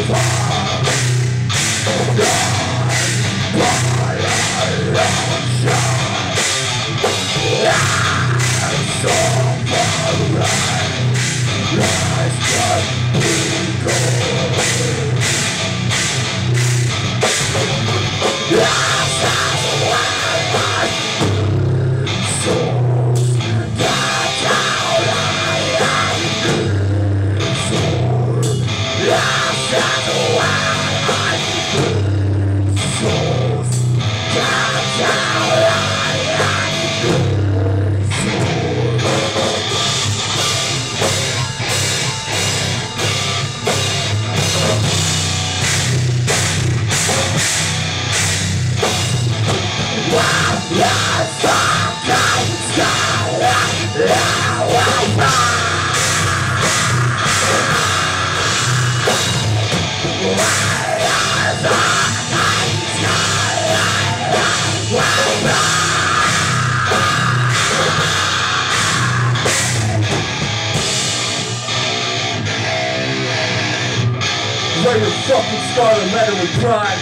Where your fucking scarlet letter with pride.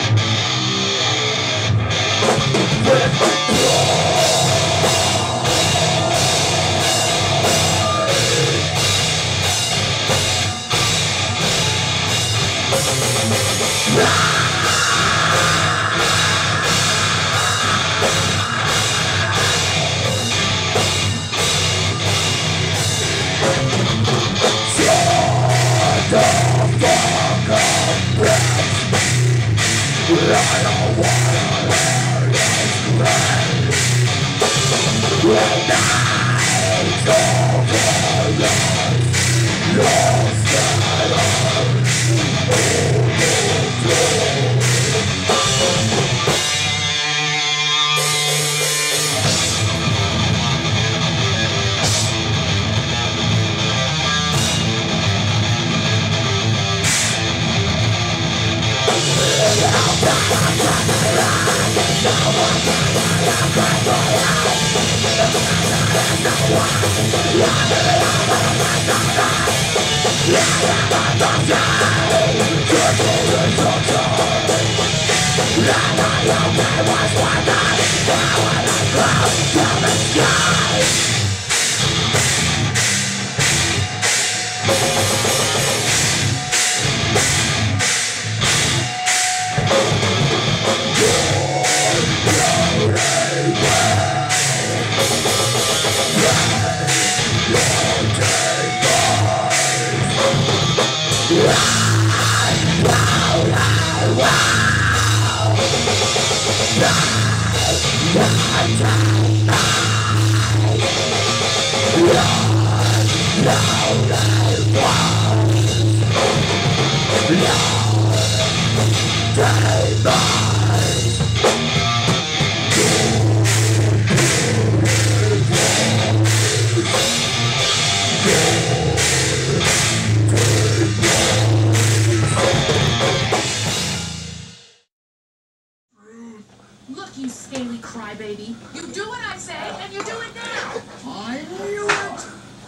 Look, you scaly crybaby. You do what I say, and you do it now. I knew it.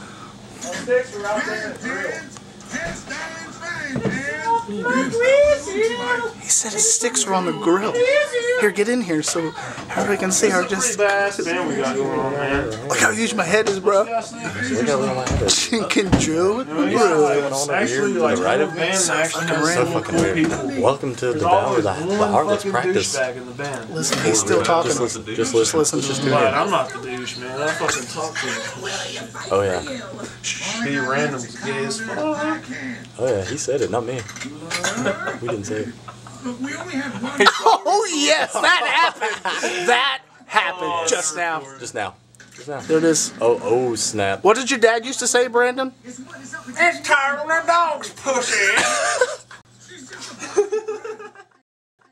The sticks are out there in the grill. He said his sticks were on the grill. Here, get in here so everybody can see our just. Pretty badass band we got going on, man. Look how huge my head is, bro. Chicken Joe with the grill. Actually, like, right of band so actually fucking has random. some fucking cool weird. people. Welcome to There's Devour the always one Harlot's fucking practice. douchebag in the band. Listen, he's still talking. Just listen. Just listen. But I'm not the douche, man. I fucking talk to him. Oh yeah. Be random, gay as fuck. Oh yeah. He said it, not me. We didn't say it. We only have one. Oh yes, that happened. That happened just now. Just now. Just now. There it is. Oh snap. What did your dad used to say, Brandon? It's tired of the dog's pussy.